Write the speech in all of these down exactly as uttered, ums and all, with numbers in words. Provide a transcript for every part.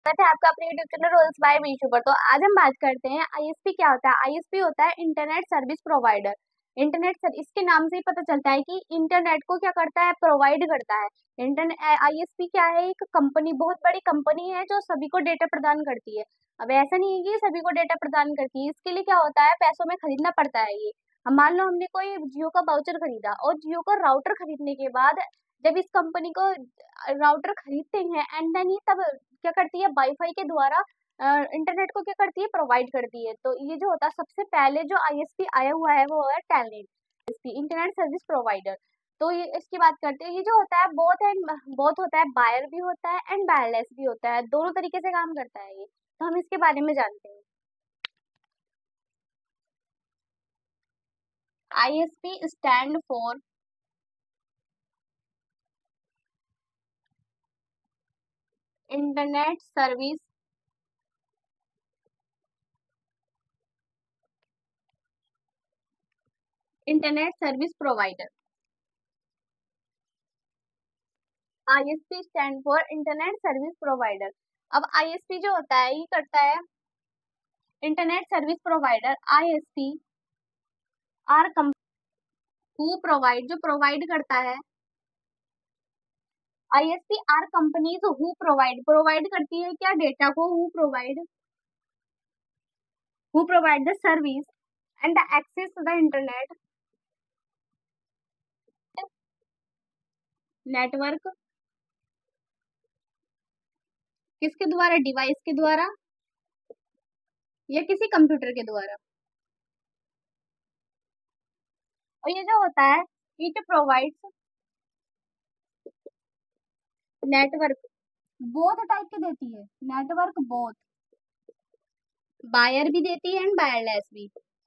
स्वागत है आपका अपने YouTube channel roles by Meesho पर। तो आज हम बात करते हैं आईएसपी क्या होता है। आईएसपी होता है internet service provider. Internet sir इसके नाम से ही पता चलता है कि इंटरनेट को क्या करता है, प्रोवाइड करता है। इंटरनेट आईएसपी क्या है, एक कंपनी, बहुत बड़ी कंपनी है जो सभी को डेटा प्रदान करती है। अब ऐसा नहीं है कि सभी को डेटा प्रदान करती है, इसके लिए क्या होता है, पैसों में खरीदना पड़ता है। ये हम मान लो हमने कोई जियो का वाउचर खरीदा और जियो का राउटर खरीदने के बाद जब इस कंपनी को राउटर खरीदते हैं एंड देन ये तब क्या करती है, वाईफाई के द्वारा इंटरनेट को क्या करती है, प्रोवाइड करती है। तो ये जो होता है, सबसे पहले जो आईएसपी आया हुआ है वो है टेलनेट, इसकी इंटरनेट सर्विस प्रोवाइडर। तो ये इसकी बात करते हैं, ये जो होता है बहुत है, बहुत होता है, बायर भी होता है एंड वायरलेस भी होता है, दोनों तरीके से काम करता है ये। तो हम इसके बारे में जानते हैं। ISP stand for internet service internet service provider. ISP stand for internet service provider. अब आईएसपी जो होता है ये करता है, internet service provider ISP are come who provide, जो प्रोवाइड करता है। ISP are companies who provide, provide करती है क्या, डेटा को। Who provide who provide the service and the access to the internet network, किसके द्वारा, डिवाइस के द्वारा या किसी कंप्यूटर के द्वारा। और ये जो होता है, it provides network, both type के देती है, नेटवर्क बोथ, बायर भी देती है एंड वायरलेस भी,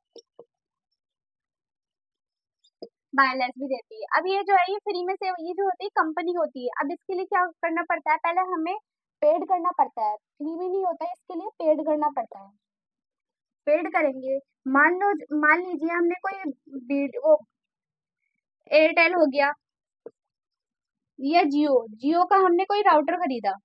वायरलेस भी देती है। अब ये जो है ये फ्री में से, ये जो होती है कंपनी होती है। अब इसके लिए क्या करना पड़ता है, पहले हमें पेड करना पड़ता है, फ्री में नहीं होता है, इसके लिए पेड करना पड़ता है। पेड करेंगे, मान लो, मान लीजिए हमने कोई वो एयरटेल हो गया या जियो, जियो का हमने कोई राउटर खरीदा,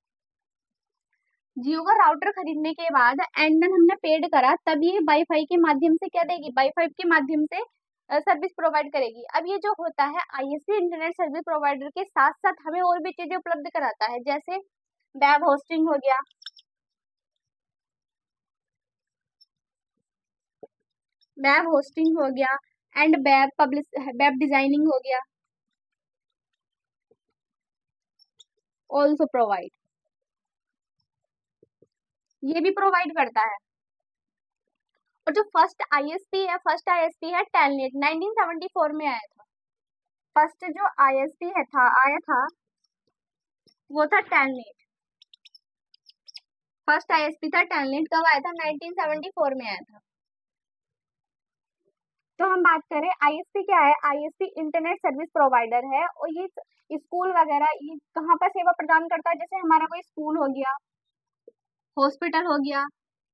जियो का राउटर खरीदने के बाद एंड देन हमने पेड करा, तब ये वाईफाई के माध्यम से क्या देगी, वाईफाई के माध्यम से सर्विस प्रोवाइड करेगी। अब ये जो होता है आईएसपी इंटरनेट सर्विस प्रोवाइडर के साथ साथ हमें और भी चीजें उपलब्ध कराता है, जैसे वेब होस्टिंग हो गया, वेब होस्टिंग हो गया and web publish web designing हो गया, ऑल्सो प्रोवाइड, ये भी प्रोवाइड करता है। और जो फर्स्ट आईएसपी है, फर्स्ट आईएसपी है टेलनेट, नाइनटीन सेवेंटी फोर में आया था। फर्स्ट जो आईएसपी है था आया था वो था टेलनेट, फर्स्ट आईएसपी था टेलनेट। कब आया था, नाइनटीन सेवेंटी फोर में आया था। तो हम बात करें आईएसपी क्या है, आईएसपी इंटरनेट सर्विस प्रोवाइडर है और ये स्कूल वगैरह ये कहाँ पर सेवा प्रदान करता है, जैसे हमारा कोई स्कूल हो गया, हॉस्पिटल हो गया,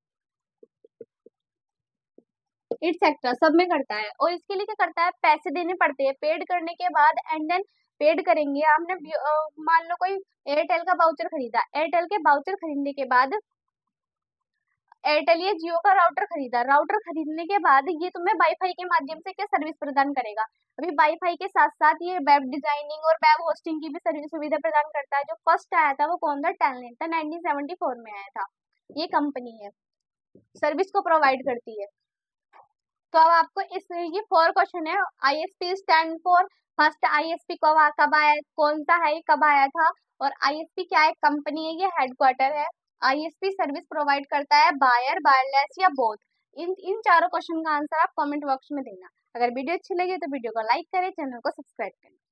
एटसेट्रा सब में करता है। और इसके लिए क्या करता है, पैसे देने पड़ते हैं, पेड करने के बाद एंड देन पेड करेंगे। आपने मान लो कोई एयरटेल का वाउचर खरीदा, एयरटेल के वाउचर खरीदने के बाद एयरटेल या जियो का राउटर खरीदा, राउटर खरीदने के बाद ये तुम्हें वाईफाई के माध्यम से क्या सर्विस प्रदान करेगा। अभी वाईफाई के साथ साथ ये वेब डिजाइनिंग और वेब होस्टिंग की भी सर्विस सुविधा प्रदान करता है। जो फर्स्ट आया था वो कौन था, टेलनेट था, नाइनटीन सेवेंटी फोर में आया था। ये कंपनी है, सर्विस को प्रोवाइड करती है। तो अब आपको इस ये फोर क्वेश्चन है, ISP stand for, first ISP कब कब आया, कौन सा है, कब आया था, और आईएसपी क्या है, कंपनी है, ये हेडक्वार्टर है। आईएसपी सर्विस प्रोवाइड करता है बायर, वायरलेस या बोथ। इन इन चारों क्वेश्चन का आंसर आप कमेंट बॉक्स में देना। अगर वीडियो अच्छी लगी तो वीडियो को लाइक करें, चैनल को सब्सक्राइब करें।